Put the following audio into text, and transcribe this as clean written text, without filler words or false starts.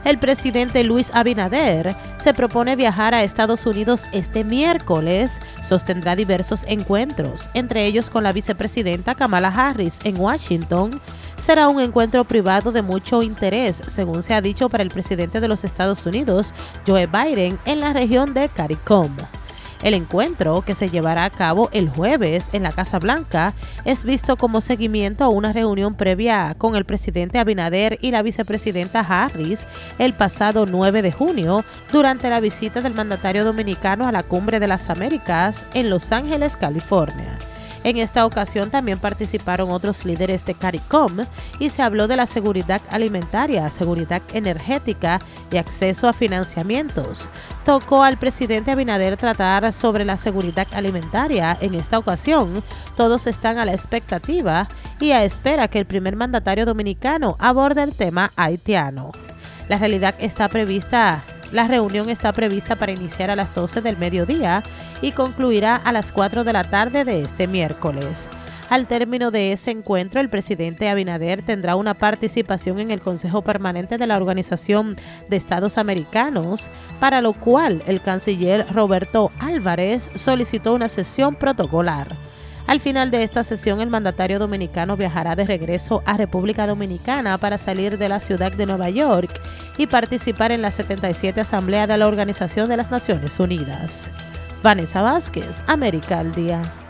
El presidente Luis Abinader se propone viajar a Estados Unidos este miércoles. Sostendrá diversos encuentros, entre ellos con la vicepresidenta Kamala Harris en Washington. Será un encuentro privado de mucho interés, según se ha dicho para el presidente de los Estados Unidos, Joe Biden, en la región de CARICOM. El encuentro, que se llevará a cabo el jueves en la Casa Blanca, es visto como seguimiento a una reunión previa con el presidente Abinader y la vicepresidenta Harris el pasado 9 de junio, durante la visita del mandatario dominicano a la Cumbre de las Américas en Los Ángeles, California. En esta ocasión también participaron otros líderes de CARICOM y se habló de la seguridad alimentaria, seguridad energética y acceso a financiamientos. Tocó al presidente Abinader tratar sobre la seguridad alimentaria. En esta ocasión, todos están a la expectativa y a espera que el primer mandatario dominicano aborde el tema haitiano. La reunión está prevista para iniciar a las 12 del mediodía y concluirá a las 4 de la tarde de este miércoles. Al término de ese encuentro, el presidente Abinader tendrá una participación en el Consejo Permanente de la Organización de Estados Americanos, para lo cual el canciller Roberto Álvarez solicitó una sesión protocolar. Al final de esta sesión, el mandatario dominicano viajará de regreso a República Dominicana para salir de la ciudad de Nueva York y participar en la 77 Asamblea de la Organización de las Naciones Unidas. Vanessa Vázquez, América al Día.